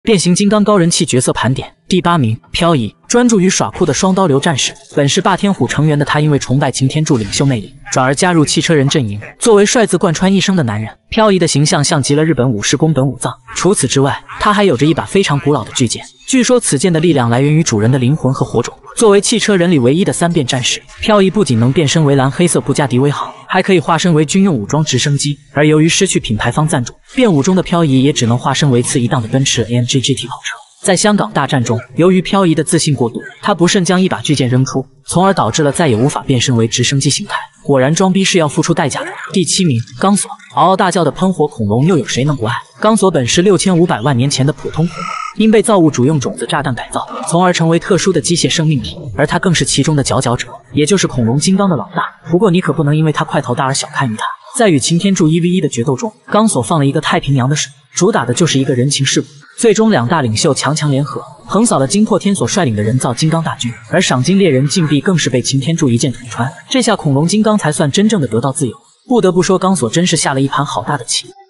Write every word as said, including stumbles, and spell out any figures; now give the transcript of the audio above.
变形金刚高人气角色盘点第八名，漂移。专注于耍酷的双刀流战士，本是霸天虎成员的他，因为崇拜擎天柱领袖魅力，转而加入汽车人阵营。作为帅字贯穿一生的男人，漂移的形象像极了日本武士宫本武藏。除此之外，他还有着一把非常古老的巨剑，据说此剑的力量来源于主人的灵魂和火种。作为汽车人里唯一的三变战士，漂移不仅能变身为蓝黑色布加迪威航，还可以化身为军用武装直升机。而由于失去品牌方赞助，变武中的漂移也只能化身为次一档的奔驰 A M G G T 跑车。在香港大战中，由于漂移的自信过度，他不慎将一把巨剑扔出，从而导致了再也无法变身为直升机形态。果然装逼是要付出代价的。第七名，钢索。嗷嗷大叫的喷火恐龙，又有谁能不爱？钢索本是六千五百万年前的普通恐龙，因被造物主用种子炸弹改造，从而成为特殊的机械生命体，而他更是其中的佼佼者，也就是恐龙金刚的老大。不过你可不能因为他块头大而小看于他。在与擎天柱 一 v 一 的决斗中，钢索放了一个太平洋的水，主打的就是一个人情世故。最终两大领袖强强联合，横扫了金破天所率领的人造金刚大军，而赏金猎人禁闭更是被擎天柱一剑捅穿。这下恐龙金刚才算真正的得到自由。不得不说，钢索真是下了一盘好大的棋。